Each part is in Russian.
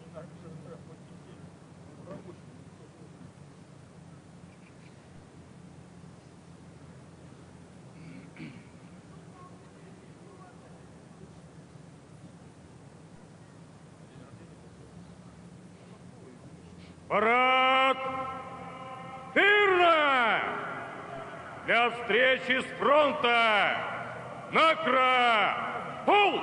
Парад! Мирно! Для встречи с фронта! Накра! Пул!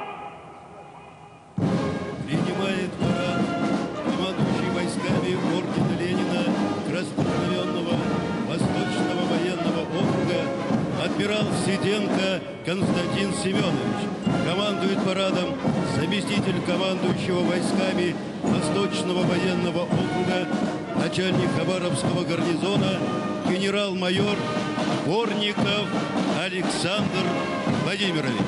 Принимает парад командующий войсками ордена Ленина Краснознаменного Восточного военного округа адмирал Сиденко Константин Семенович. Командует парадом заместитель командующего войсками Восточного военного округа, начальник Хабаровского гарнизона, генерал-майор Борников Александр Владимирович.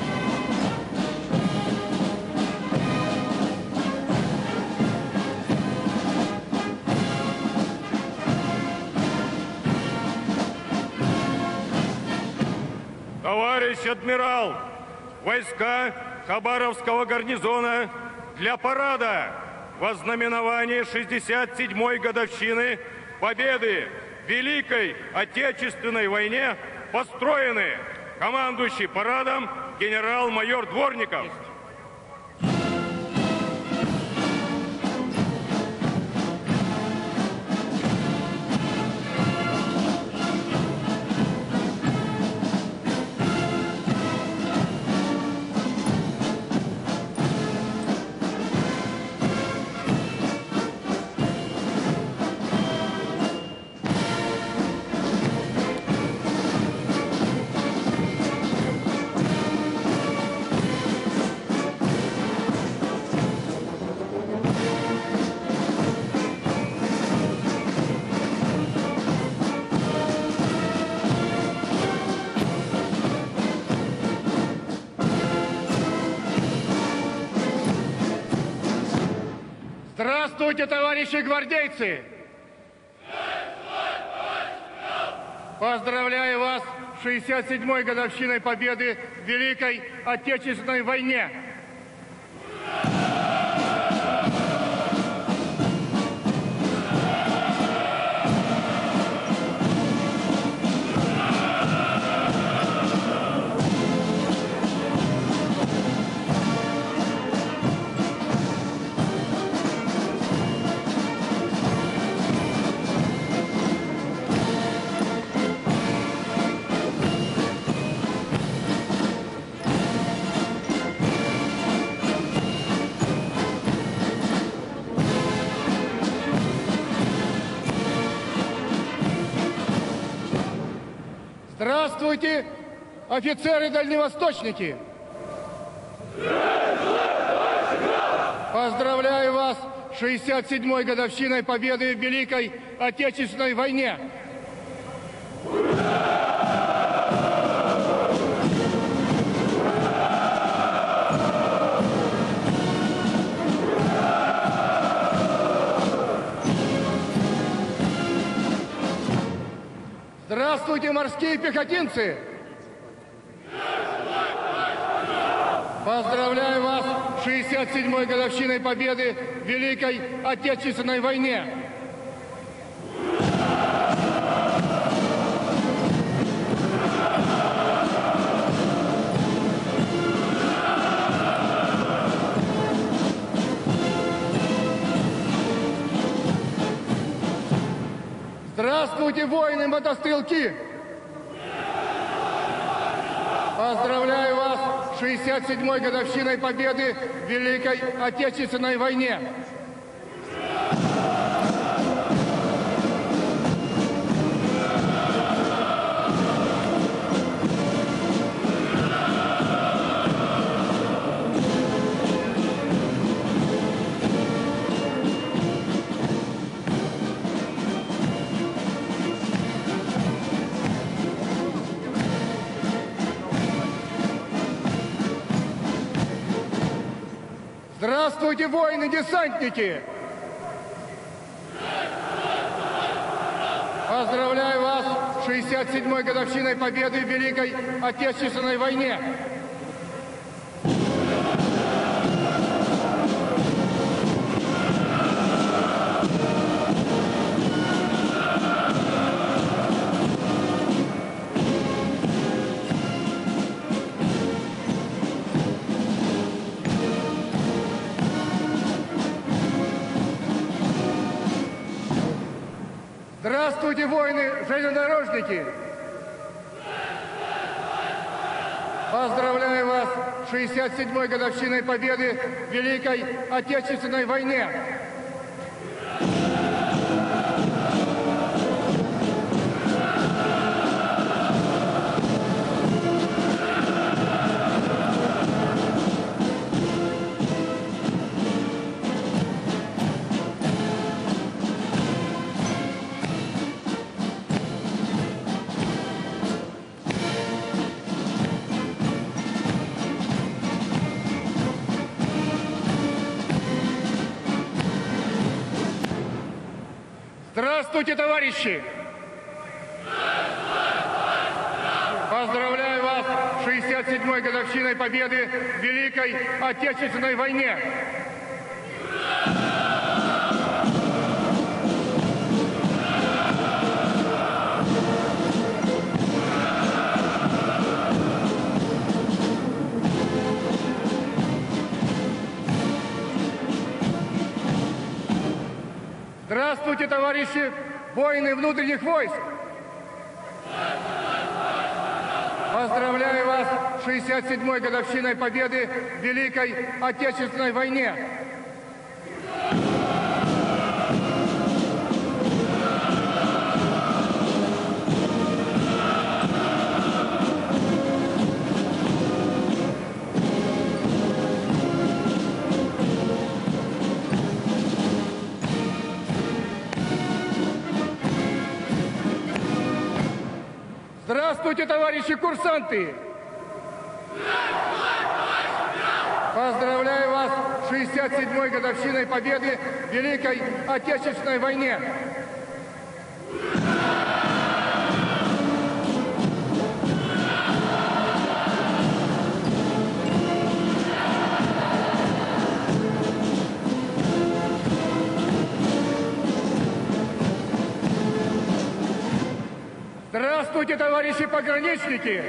Товарищ адмирал, войска Хабаровского гарнизона для парада во знаменование 67-й годовщины победы в Великой Отечественной войне построены. Командующий парадом генерал-майор Дворников. Здравствуйте, товарищи гвардейцы! Поздравляю вас с 67-й годовщиной победы в Великой Отечественной войне! Здравствуйте, офицеры-дальневосточники! Поздравляю вас с 67-й годовщиной победы в Великой Отечественной войне! Здравствуйте, морские пехотинцы! Поздравляю вас с 67-й годовщиной победы в Великой Отечественной войне! Здравствуйте, воины-мотострелки! Поздравляю вас с 67-й годовщиной победы в Великой Отечественной войне! Здравствуйте, воины-десантники! Поздравляю вас с 67-й годовщиной победы в Великой Отечественной войне! Здравствуйте, воины-железнодорожники! Поздравляю вас с 67-й годовщиной победы в Великой Отечественной войне! Здравствуйте, товарищи! Поздравляю вас с 67-й годовщиной победы в Великой Отечественной войне! Здравствуйте, товарищи воины внутренних войск! Поздравляю вас с 67-й годовщиной победы в Великой Отечественной войне! Здравствуйте, товарищи курсанты! Поздравляю вас с 67-й годовщиной победы в Великой Отечественной войне! Здравствуйте, товарищи пограничники!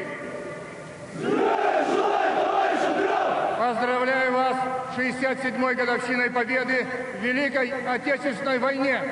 Поздравляю вас с 67-й годовщиной победы в Великой Отечественной войне!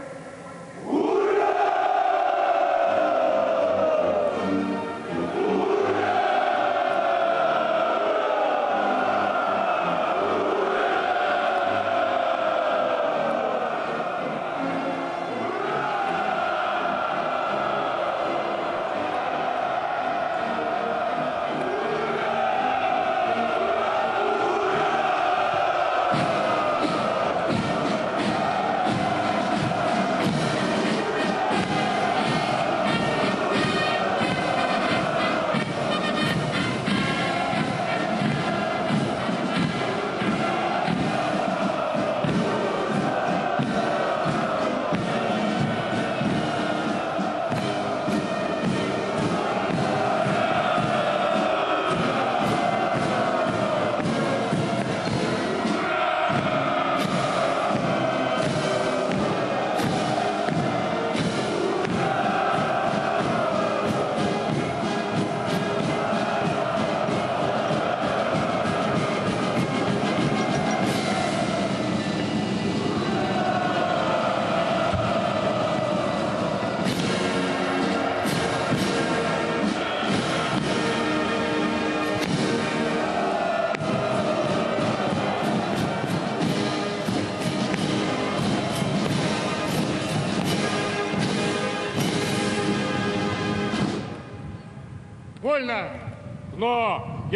Вольно! Но!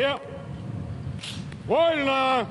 Вольно!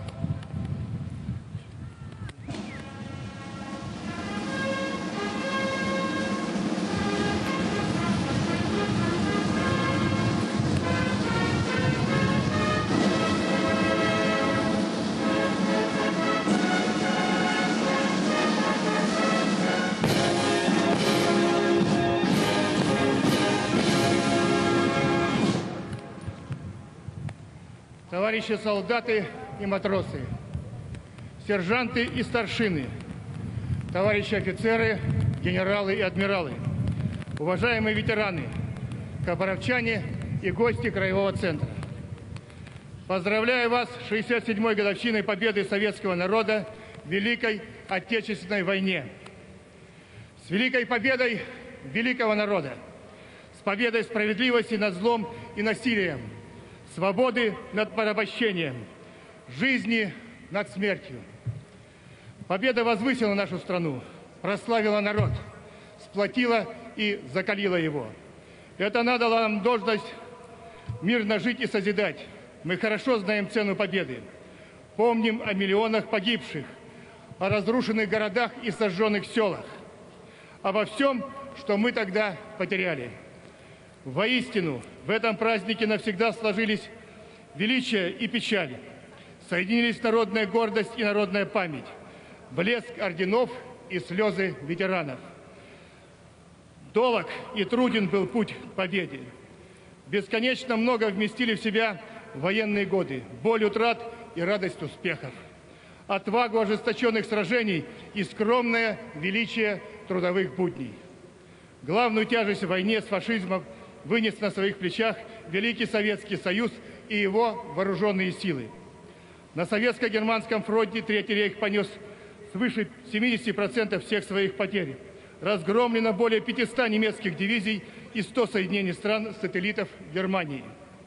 Товарищи солдаты и матросы, сержанты и старшины, товарищи офицеры, генералы и адмиралы, уважаемые ветераны, кабаровчане и гости Краевого центра. Поздравляю вас с 67-й годовщиной победы советского народа в Великой Отечественной войне. С великой победой великого народа, с победой справедливости над злом и насилием, свободы над порабощением, жизни над смертью. Победа возвысила нашу страну, прославила народ, сплотила и закалила его. Это надало нам должность мирно жить и созидать. Мы хорошо знаем цену победы. Помним о миллионах погибших, о разрушенных городах и сожженных селах, обо всем, что мы тогда потеряли. Воистину, в этом празднике навсегда сложились величие и печаль. Соединились народная гордость и народная память, блеск орденов и слезы ветеранов. Долог и труден был путь к победе. Бесконечно много вместили в себя военные годы, боль утрат и радость успехов, отвагу ожесточенных сражений и скромное величие трудовых будней. Главную тяжесть в войне с фашизмом вынес на своих плечах Великий Советский Союз и его вооруженные силы. На советско-германском фронте Третий рейх понес свыше 70% всех своих потерь. Разгромлено более 500 немецких дивизий и 100 соединений стран-сателлитов Германии.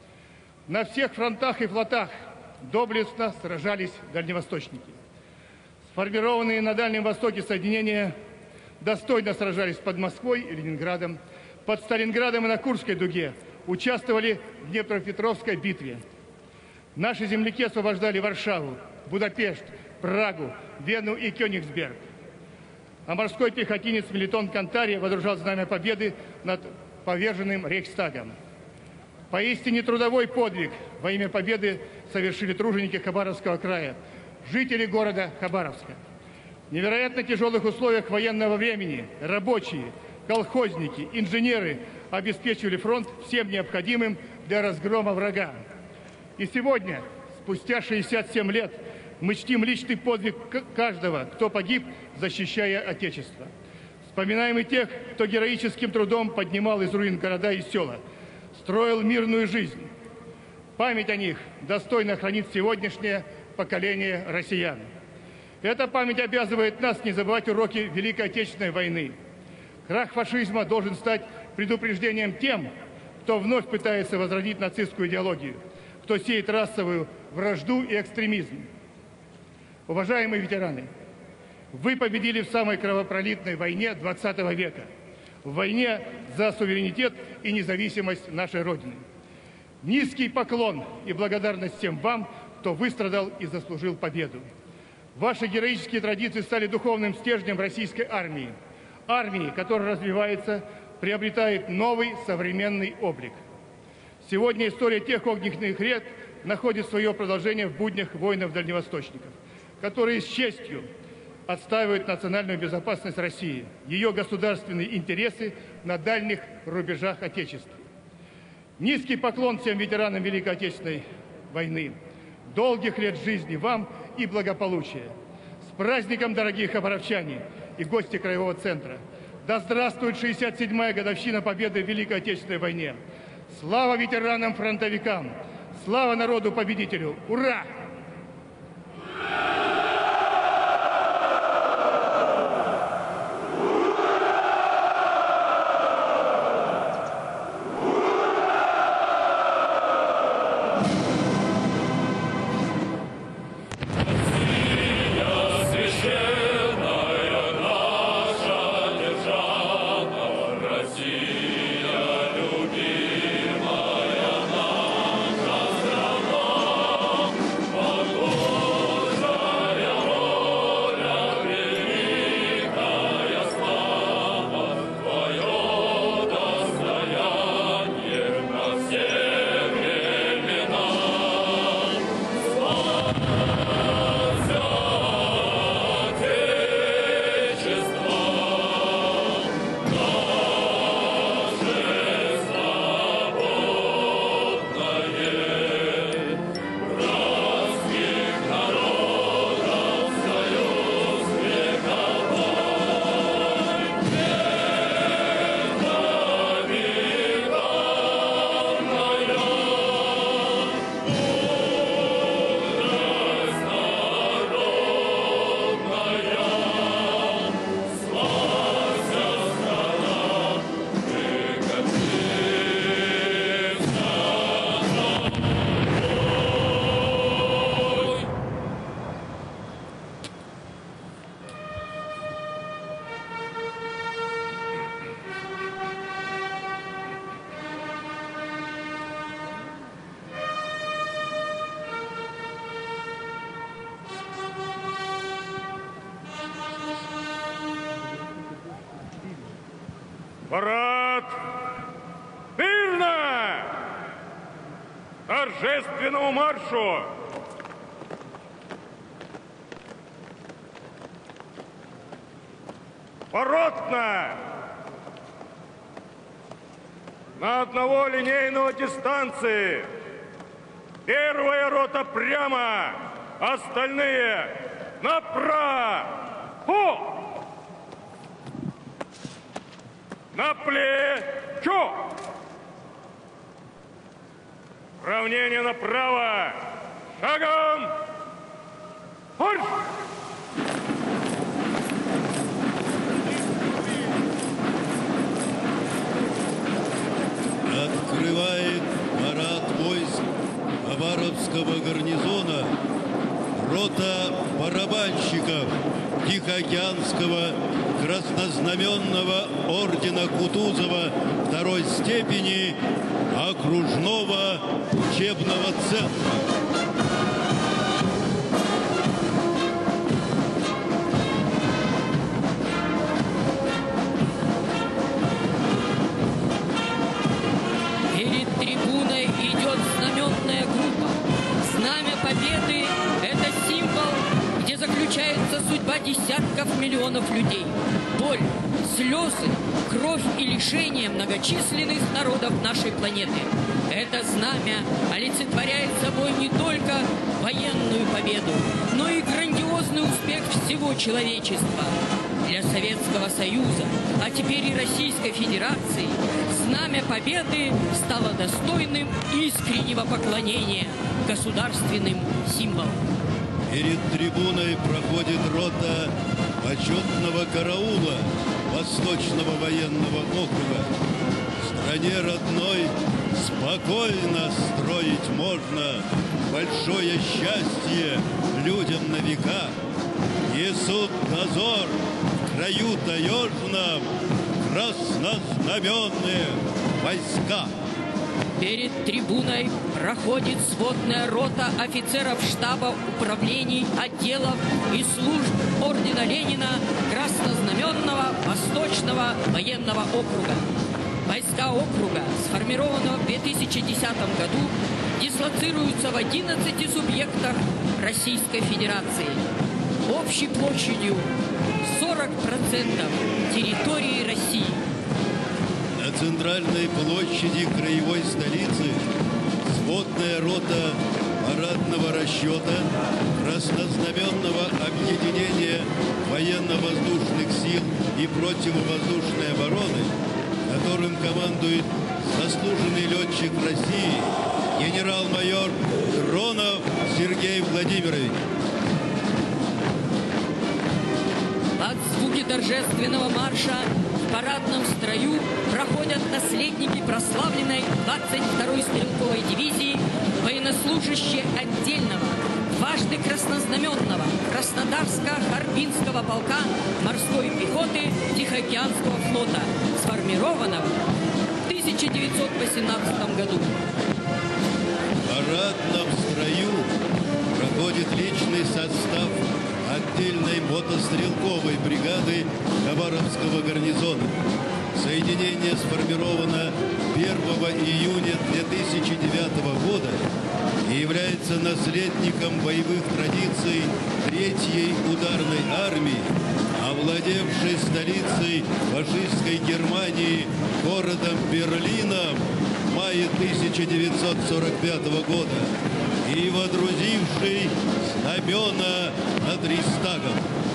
На всех фронтах и флотах доблестно сражались дальневосточники. Сформированные на Дальнем Востоке соединения достойно сражались под Москвой и Ленинградом, под Сталинградом и на Курской дуге, участвовали в Днепропетровской битве. Наши земляки освобождали Варшаву, Будапешт, Прагу, Вену и Кёнигсберг. А морской пехотинец Мелитон Кантари водружал знамя победы над поверженным Рейхстагом. Поистине трудовой подвиг во имя победы совершили труженики Хабаровского края, жители города Хабаровска. В невероятно тяжелых условиях военного времени рабочие, колхозники, инженеры обеспечивали фронт всем необходимым для разгрома врага. И сегодня, спустя 67 лет, мы чтим личный подвиг каждого, кто погиб, защищая Отечество. Вспоминаем и тех, кто героическим трудом поднимал из руин города и села, строил мирную жизнь. Память о них достойно хранит сегодняшнее поколение россиян. Эта память обязывает нас не забывать уроки Великой Отечественной войны. Крах фашизма должен стать предупреждением тем, кто вновь пытается возродить нацистскую идеологию, кто сеет расовую вражду и экстремизм. Уважаемые ветераны, вы победили в самой кровопролитной войне XX века, в войне за суверенитет и независимость нашей Родины. Низкий поклон и благодарность всем вам, кто выстрадал и заслужил победу. Ваши героические традиции стали духовным стержнем российской армии. Армии, которая развивается, приобретает новый современный облик. Сегодня история тех огненных лет находит свое продолжение в буднях воинов-дальневосточников, которые с честью отстаивают национальную безопасность России, ее государственные интересы на дальних рубежах Отечества. Низкий поклон всем ветеранам Великой Отечественной войны. Долгих лет жизни вам и благополучия. С праздником, дорогие хабаровчане и гости Краевого центра! Да здравствует 67-я годовщина победы в Великой Отечественной войне! Слава ветеранам-фронтовикам! Слава народу-победителю! Ура! Россия, любимая наша страна, Парад! Мирно! Торжественному маршу! Поротно! На одного линейного дистанции. Первая рота прямо, остальные направо. На плечо. Равнение направо. Шагом. Марш! Открывает парад войск Хабаровского гарнизона рота барабанщиков Тихоокеанского краснознаменного ордена Кутузова второй степени окружного учебного центра. Победы – это символ, где заключается судьба десятков миллионов людей. Боль, слезы, кровь и лишения многочисленных народов нашей планеты. Это знамя олицетворяет собой не только военную победу, но и грандиозный успех всего человечества. Для Советского Союза, а теперь и Российской Федерации, знамя победы стало достойным искреннего поклонения государственным символом. Перед трибуной проходит рота почетного караула Восточного военного округа. В стране родной спокойно строить можно большое счастье людям на века. Несут дозор в краю таежном краснознаменные войска. Перед трибуной проходит сводная рота офицеров штаба управлений, отделов и служб ордена Ленина Краснознаменного Восточного военного округа. Войска округа, сформированного в 2010 году, дислоцируются в 11 субъектах Российской Федерации. Общей площадью 40% территории России. На центральной площади краевой столицы сводная рота парадного расчета краснознаменного объединения военно-воздушных сил и противовоздушной обороны, которым командует заслуженный летчик России генерал-майор Дронов Сергей Владимирович. Под звуки торжественного марша в парадном строю проходят наследники прославленной 22-й стрелковой дивизии, военнослужащие отдельного, дважды краснознаменного Краснодарско-Харбинского полка морской пехоты Тихоокеанского флота, сформированного в 1918 году. В парадном строю проходит личный состав отдельной мотострелковой бригады Хабаровского гарнизона. Соединение сформировано 1 июня 2009 года и является наследником боевых традиций 3-й ударной армии, овладевшей столицей фашистской Германии городом Берлином в мае 1945 года и водрузивший знамена над Рейхстагом.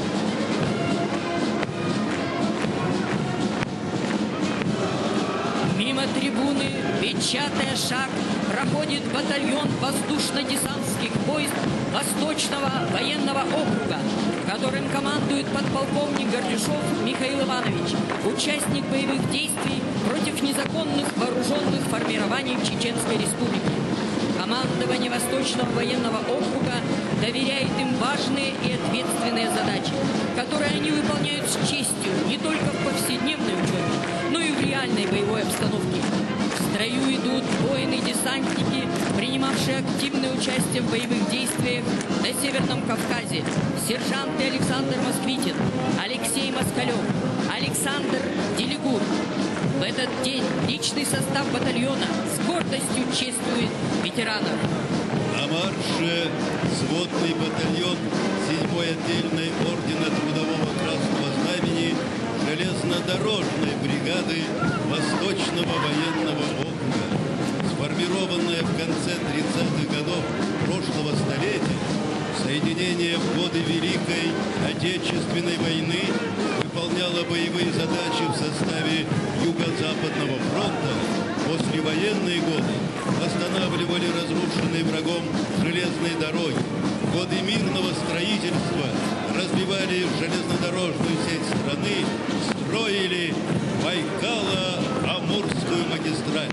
Мимо трибуны, печатая шаг, проходит батальон воздушно-десантских войск Восточного военного округа, которым командует подполковник Гордюшов Михаил Иванович, участник боевых действий против незаконных вооруженных формирований в Чеченской Республике. Командование Восточного военного округа доверяет им важные и ответственные задачи, которые они выполняют с честью не только в повседневной учебе, но и в реальной боевой обстановке. В строю идут воины-десантники, принимавшие активное участие в боевых действиях на Северном Кавказе. Сержанты Александр Москвитин, Алексей Москалев, Александр Делигур. В этот день личный состав батальона с гордостью чествует ветеранов. На марше сводный батальон 7-й отдельной ордена Трудового Красного Знамени железнодорожной бригады Восточного военного округа, сформированная в конце 30-х годов прошлого столетия, соединение в годы Великой Отечественной войны выполняло боевые задачи в составе Юго-Западного фронта. Послевоенные годы восстанавливали разрушенные врагом железные дороги. В годы мирного строительства развивали железнодорожную сеть страны, строили Байкало-Амурскую магистраль.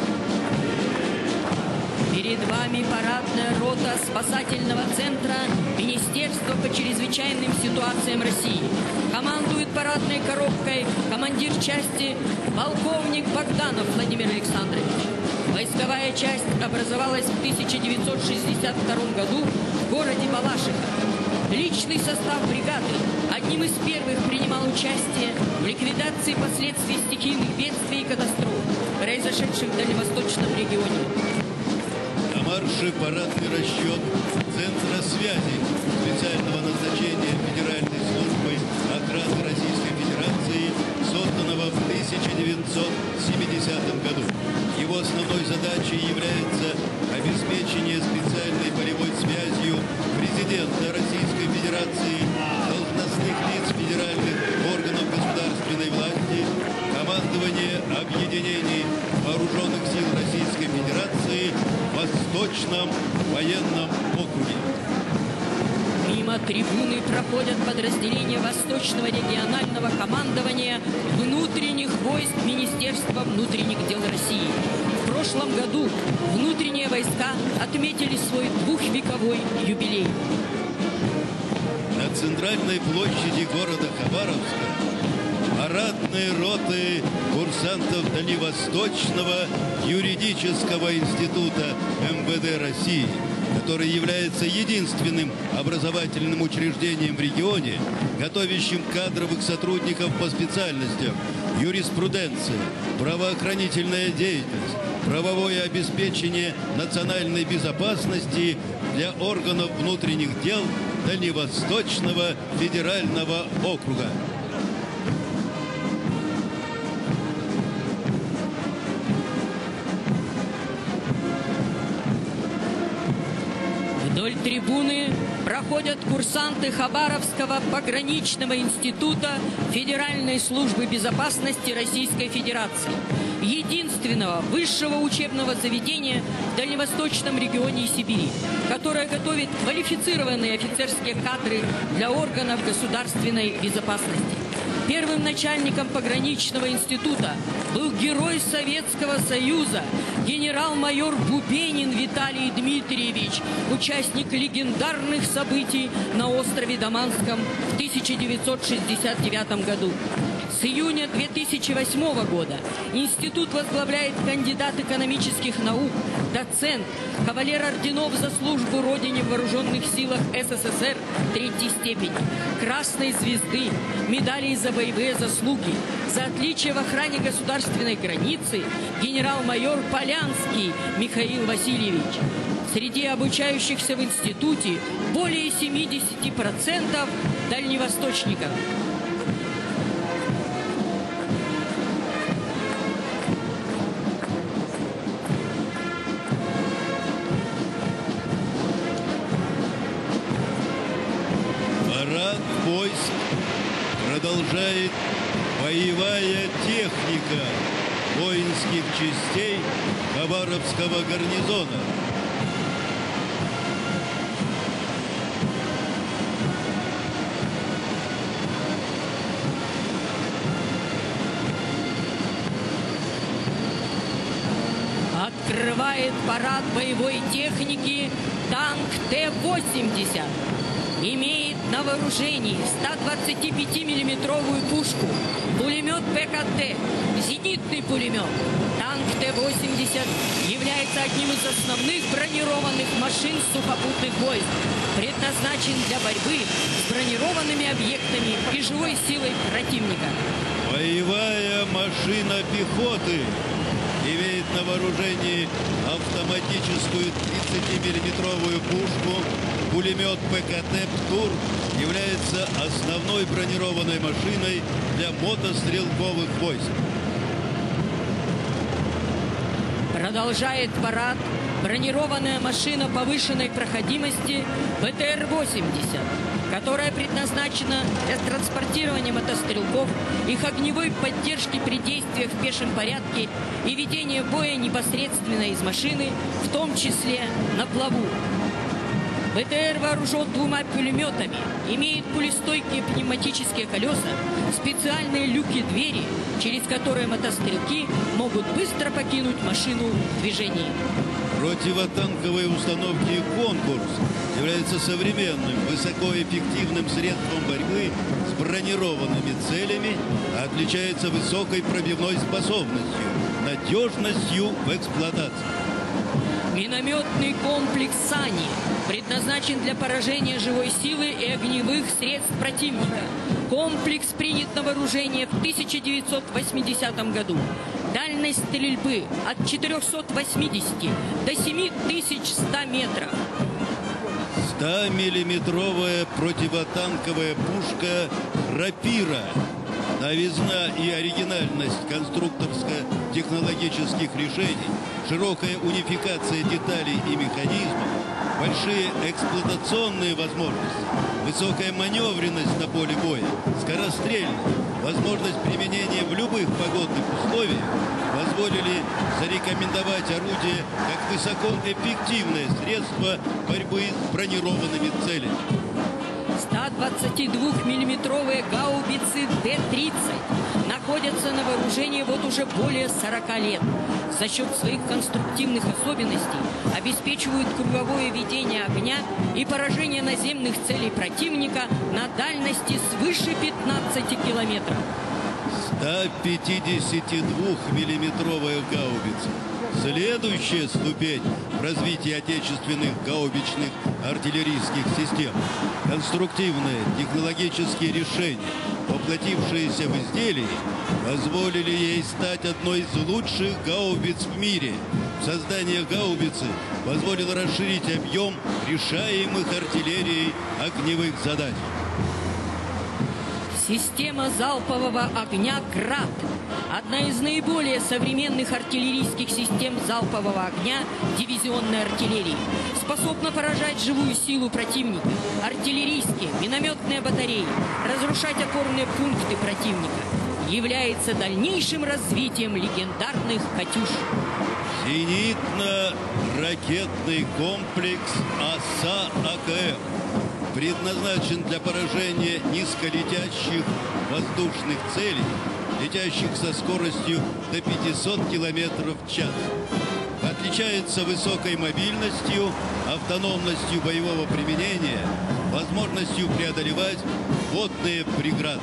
Перед вами парадная рота спасательного центра Министерства по чрезвычайным ситуациям России. Командует парадной коробкой командир части полковник Богданов Владимир Александрович. Войсковая часть образовалась в 1962 году в городе Балашиха. Личный состав бригады одним из первых принимал участие в ликвидации последствий стихийных бедствий и катастроф, произошедших в Дальневосточном регионе. На марше парадный расчет Центра связи специального назначения Федеральной службы охраны Российской Федерации, созданного в 1970 году. Его основной задачей является обеспечение специальной полевой связью президента Российской Федерации, должностных лиц федеральных органов государственной власти, командование объединений Вооруженных сил Российской Федерации в Восточном военном округе. Мимо трибуны проходят подразделения Восточного регионального командования внутренних войск Министерства внутренних дел России. В прошлом году внутренние войска отметили свой двухвековой юбилей. На центральной площади города Хабаровска парадные роты курсантов Дальневосточного юридического института МВД России, который является единственным образовательным учреждением в регионе, готовящим кадровых сотрудников по специальностям юриспруденция, правоохранительная деятельность, правовое обеспечение национальной безопасности для органов внутренних дел Дальневосточного федерального округа. Вдоль трибуны проходят курсанты Хабаровского пограничного института Федеральной службы безопасности Российской Федерации, единственного высшего учебного заведения в Дальневосточном регионе Сибири, которое готовит квалифицированные офицерские кадры для органов государственной безопасности. Первым начальником пограничного института был герой Советского Союза, генерал-майор Бубенин Виталий Дмитриевич, участник легендарных событий на острове Даманском в 1969 году. С июня 2008 года институт возглавляет кандидат экономических наук, доцент, кавалер орденов за службу Родине в Вооруженных силах СССР 3-й степени, Красной звезды, медалей за боевые заслуги, за отличие в охране государственной границы генерал-майор Полянский Михаил Васильевич. Среди обучающихся в институте более 70% дальневосточников. Парад войск продолжает боевая техника воинских частей Хабаровского гарнизона. Открывает парад боевой техники танк Т-80. Имеет на вооружении 125-миллиметровую пушку, пулемет ПКТ, зенитный пулемет. Танк Т-80 является одним из основных бронированных машин сухопутных войск, предназначен для борьбы с бронированными объектами и живой силой противника. Боевая машина пехоты имеет на вооружении автоматическую 30-миллиметровую пушку. Пулемет ПКТ «Птур» является основной бронированной машиной для мотострелковых войск. Продолжает парад бронированная машина повышенной проходимости БТР-80, которая предназначена для транспортирования мотострелков, их огневой поддержки при действиях в пешем порядке и ведения боя непосредственно из машины, в том числе на плаву. БТР вооружен 2 пулеметами, имеет пулестойкие пневматические колеса, специальные люки-двери, через которые мотострелки могут быстро покинуть машину в движении. Противотанковые установки «Конкурс» являются современным, высокоэффективным средством борьбы с бронированными целями, а отличается высокой пробивной способностью, надежностью в эксплуатации. Минометный комплекс «Сани» предназначен для поражения живой силы и огневых средств противника. Комплекс принят на вооружение в 1980 году. Дальность стрельбы от 480 до 7100 метров. 100-миллиметровая противотанковая пушка «Рапира». Новизна и оригинальность конструкторско-технологических решений, широкая унификация деталей и механизмов, большие эксплуатационные возможности, высокая маневренность на поле боя, скорострельность, возможность применения в любых погодных условиях позволили зарекомендовать орудие как высокоэффективное средство борьбы с бронированными целями. 122-миллиметровые гаубицы Д-30 находятся на вооружении вот уже более 40 лет. За счет своих конструктивных особенностей обеспечивают круговое ведение огня и поражение наземных целей противника на дальности свыше 15 километров. 152-миллиметровая гаубица. Следующая ступень в развитии отечественных гаубичных артиллерийских систем. Конструктивные технологические решения, воплотившиеся в изделии, позволили ей стать одной из лучших гаубиц в мире. Создание гаубицы позволило расширить объем решаемых артиллерией огневых задач. Система залпового огня «Град» – одна из наиболее современных артиллерийских систем залпового огня дивизионной артиллерии. Способна поражать живую силу противника, артиллерийские, минометные батареи, разрушать опорные пункты противника. Является дальнейшим развитием легендарных «Катюш». Зенитно-ракетный комплекс ОСА-АКМ предназначен для поражения низколетящих воздушных целей, летящих со скоростью до 500 км в час. Отличается высокой мобильностью, автономностью боевого применения, возможностью преодолевать водные преграды.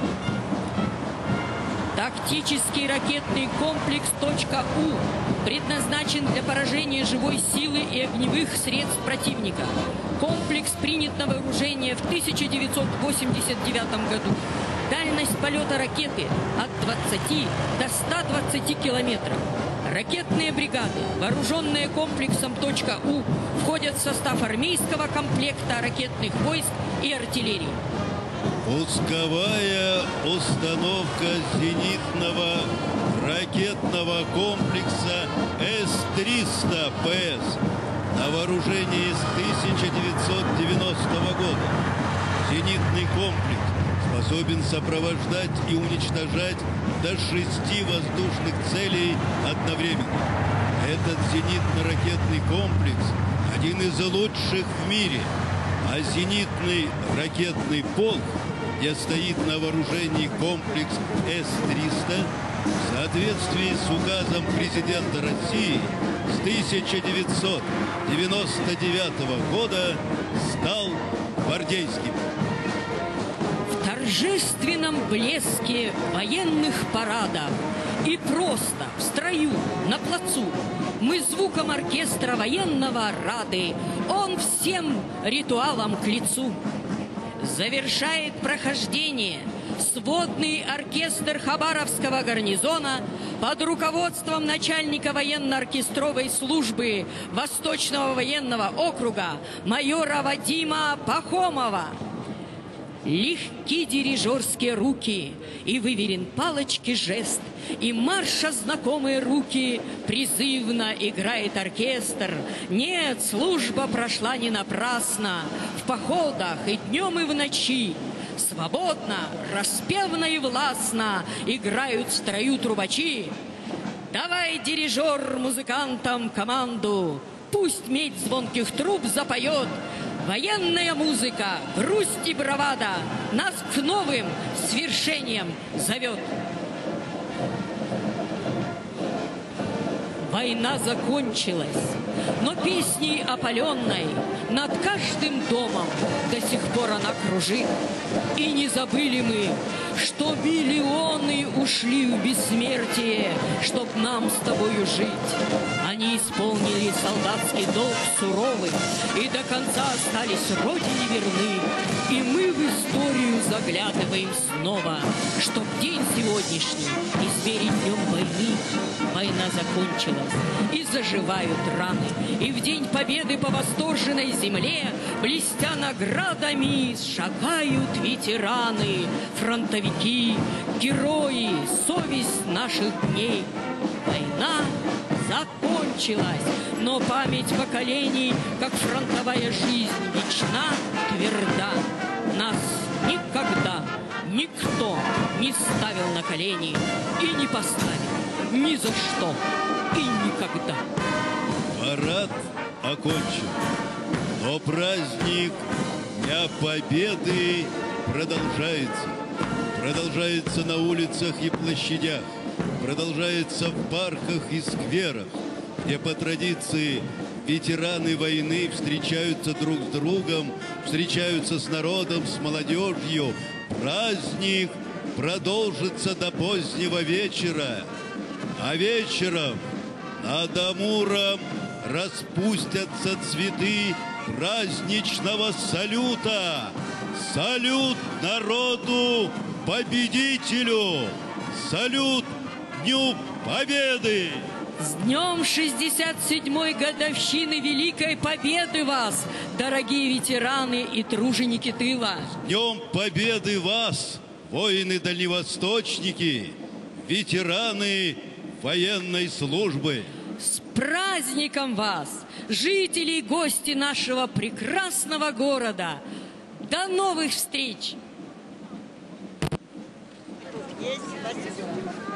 Тактический ракетный комплекс «У» предназначен для поражения живой силы и огневых средств противника. Комплекс принят на вооружение в 1989 году. Дальность полета ракеты от 20 до 120 километров. Ракетные бригады, вооруженные комплексом «У», входят в состав армейского комплекта ракетных войск и артиллерии. Пусковая установка зенитного ракетного комплекса С-300ПС на вооружении с 1990 года. Зенитный комплекс способен сопровождать и уничтожать до 6 воздушных целей одновременно. Этот зенитно-ракетный комплекс один из лучших в мире, а зенитный ракетный полк, где стоит на вооружении комплекс С-300, в соответствии с указом президента России с 1999 года стал гвардейским. В торжественном блеске военных парадов и просто в строю на плацу мы звуком оркестра военного рады, он всем ритуалам к лицу. завершает прохождение сводный оркестр Хабаровского гарнизона под руководством начальника военно-оркестровой службы Восточного военного округа майора Вадима Пахомова. Легки дирижерские руки, и выверен палочки жест, и марша знакомые руки призывно играет оркестр. Нет, служба прошла не напрасно, в походах и днем, и в ночи. Свободно, распевно и властно играют в строю трубачи. Давай, дирижер, музыкантам команду, пусть медь звонких труб запоет. Военная музыка, грусть и бравада нас к новым свершениям зовет. Война закончилась, но песней опаленной над каждым домом до сих пор она кружит. И не забыли мы, что миллионы ушли в бессмертие, чтоб нам с тобою жить. Они исполнили солдатский долг суровый и до конца остались родине верны. И мы в историю заглядываем снова, чтоб день сегодняшний измерить днем войны. Война закончилась, и заживают раны, и в день победы по восторженной земле, блестя наградами, шагают ветераны, фронтовики, герои, совесть наших дней. Война закончилась, но память поколений, как фронтовая жизнь, вечна, тверда. Нас никогда никто не ставил на колени и не поставит ни за что и никогда. Парад окончен, но праздник Дня Победы продолжается. Продолжается на улицах и площадях, продолжается в парках и скверах, где по традиции ветераны войны встречаются друг с другом, встречаются с народом, с молодежью. Праздник продолжится до позднего вечера. А вечером над Амуром распустятся цветы праздничного салюта. Салют народу-победителю! Салют Дню Победы! С днем 67-й годовщины Великой Победы вас, дорогие ветераны и труженики тыла! С Днем Победы вас, воины-дальневосточники, ветераны военной службы! С праздником вас, жители и гости нашего прекрасного города! До новых встреч! Есть, спасибо.